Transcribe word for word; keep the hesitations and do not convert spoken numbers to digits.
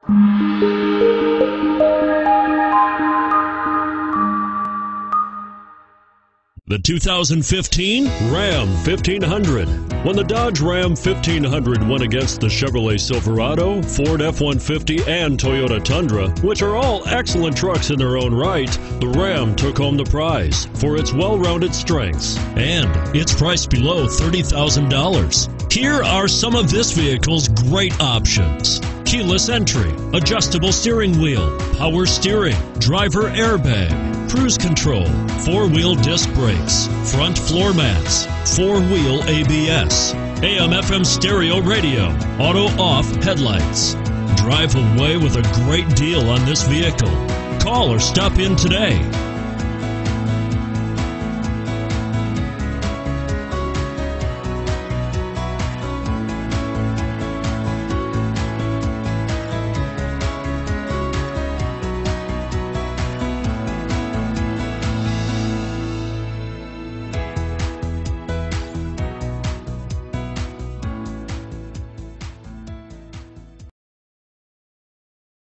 The two thousand fifteen Ram fifteen hundred. When the Dodge Ram fifteen hundred went against the Chevrolet Silverado, Ford F one fifty, and Toyota Tundra, which are all excellent trucks in their own right, the Ram took home the prize for its well-rounded strengths and its price below thirty thousand dollars. Here are some of this vehicle's great options: keyless entry, adjustable steering wheel, power steering, driver airbag, cruise control, four-wheel disc brakes, front floor mats, four-wheel A B S, A M F M stereo radio, auto-off headlights. Drive away with a great deal on this vehicle. Call or stop in today.